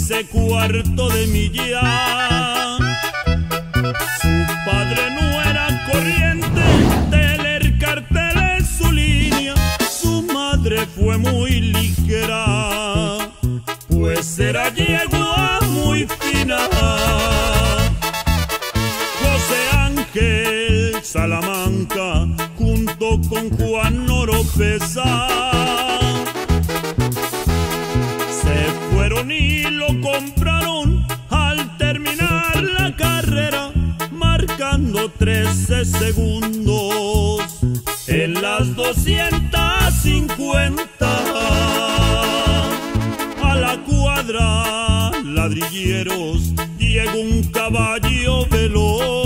ese cuarto de milla. Su padre no era corriente de leer carteles su línea. Su madre fue muy ligera, pues era yegua muy fina. José Ángel Salamanca junto con Juan Oropesa se fueron y lo compraron al terminar la carrera, marcando 13 segundos en las 250. A la cuadra ladrilleros llegó un caballo veloz.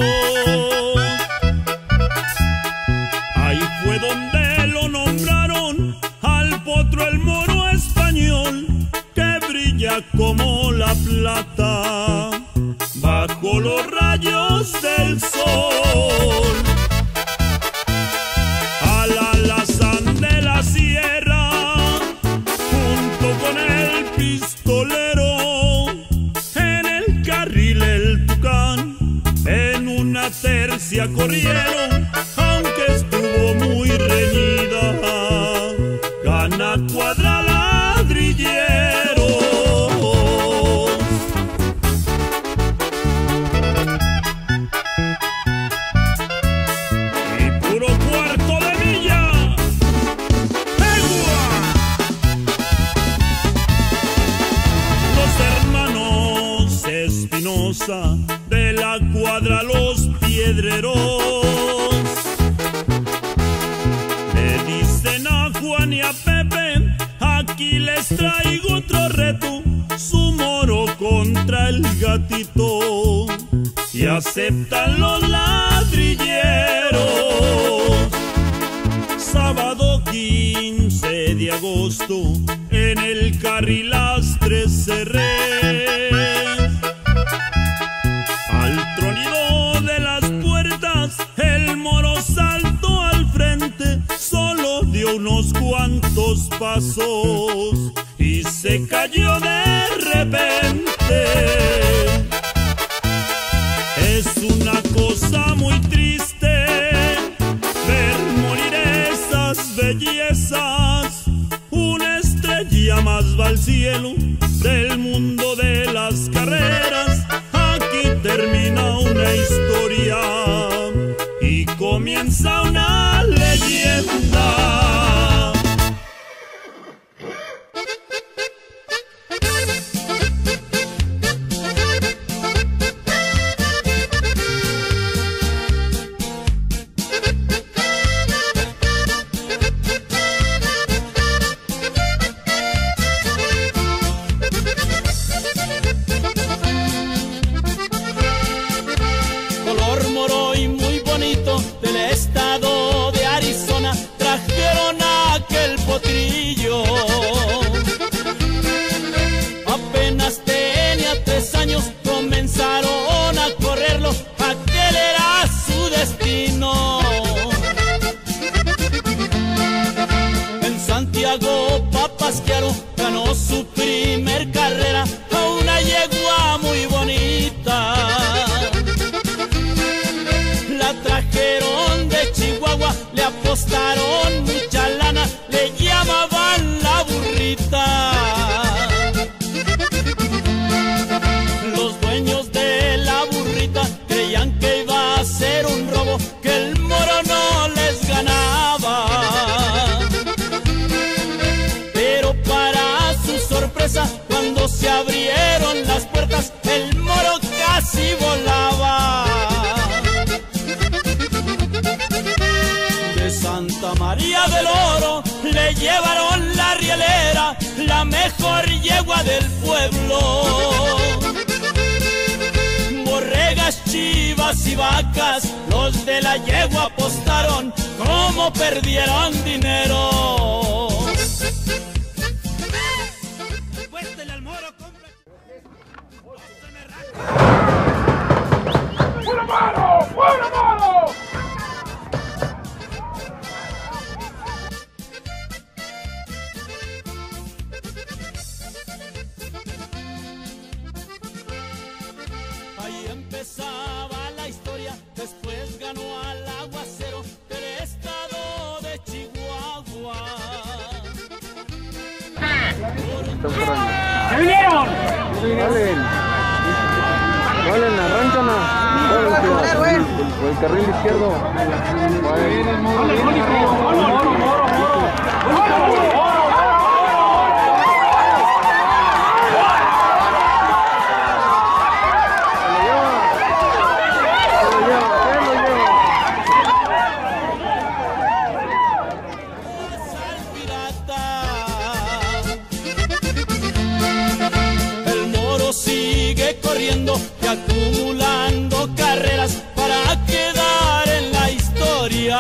Ahí fue donde lo nombraron al potro el moro español, que brilla como la plata bajo los rayos del sol. Al alazán de la sierra, junto con el pistolero, en el carril el Tucán, en una tercia corrieron, aunque estuvo muy reñida, gana cuadra ladrilleros. Y puro cuarto de milla. ¡Egua! Los hermanos Espinosa de la cuadra Los Piedreros le dicen a Juan y a Pepe: aquí les traigo otro reto, su moro contra el gatito. Y aceptan los ladrilleros. Sábado 15 de agosto en el carril Las 13 Res, al tronido de las puertas el moro saltó al frente, solo dio unos cuantos pasos y se cayó de repente. Es una cosa muy triste ver morir esas bellezas. Una estrella más va al cielo del mundo de las carreras. Aquí termina una historia y comienza una leyenda. Ganó su primer carrera a una yegua muy bonita. La trajeron de Chihuahua, le apostaron mucha lana, le llamaban la burrita. Los dueños de la burrita creían que iba a ser un robo, que el moro no les ganaba. Cuando se abrieron las puertas, el moro casi volaba. De Santa María del Oro le llevaron la rielera, la mejor yegua del pueblo. Borregas, chivas y vacas, los de la yegua apostaron, cómo perdieron dinero. ¡Buena mano! ¡Buena mano! ¡Ya vinieron! Valen, arrancan por el carril izquierdo. El Moro sigue corriendo y acumulando carreras para quedar en la historia.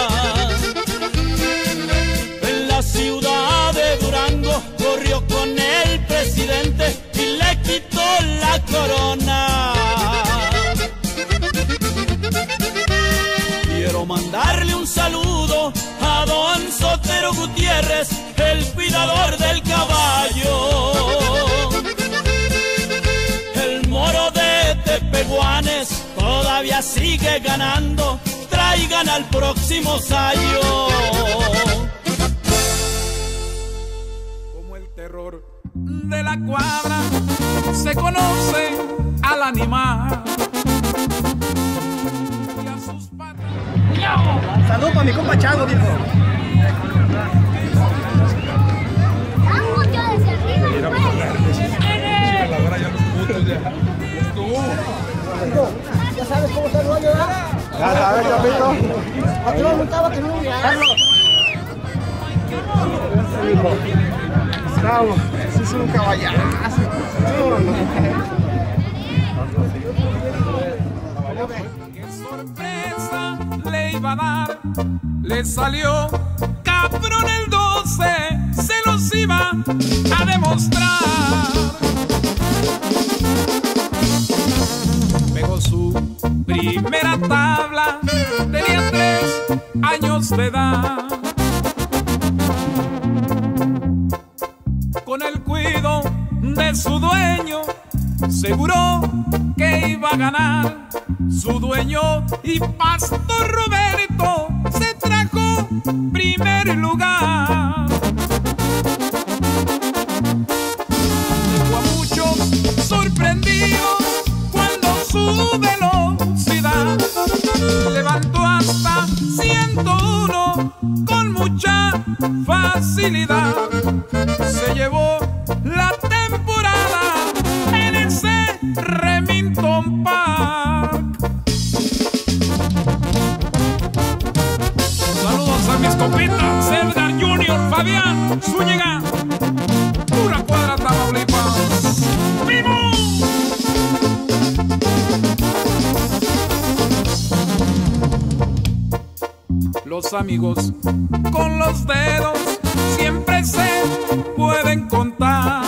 En la ciudad de Durango corrió con el presidente y le quitó la corona. Quiero mandarle un saludo a don Sotero Gutiérrez, el cuidador del caballo. El Moro de Tepehuanes todavía sigue ganando, traigan al próximo Sayo. Como el terror de la cuadra se conoce al animal y a sus patas. Salud para mi compa Chango, viejo. Ya sabes cómo está el rollo, ¿verdad? Ya sabes, Chapito. Aquí no montaba que no me Bravo, ese es un caballazo. ¡Qué sorpresa le iba a dar! Le salió cabrón el 12, se los iba a demostrar. Pegó su primera tabla, tenía 3 años de edad. Con el cuido de su dueño, seguro que iba a ganar. Su dueño y Pastor Roberto se trajo primer lugar. Dejó a muchos sorprendidos cuando su velocidad levantó hasta 101 con mucha facilidad. Se llevó la temporada en ese Remington Park. Saludos a mis compitas, Edgar Junior, Fabián Zúñiga, pura cuadra, Tamaulipas. ¡Vivo! Los amigos con los dedos siempre se pueden contar,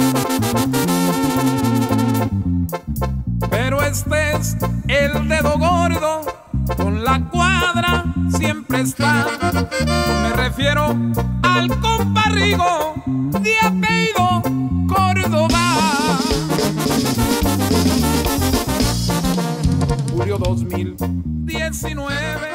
pero este es el dedo gordo, con la cuadra siempre está. Me refiero al compa Rigo, de apellido Córdoba. Julio 2019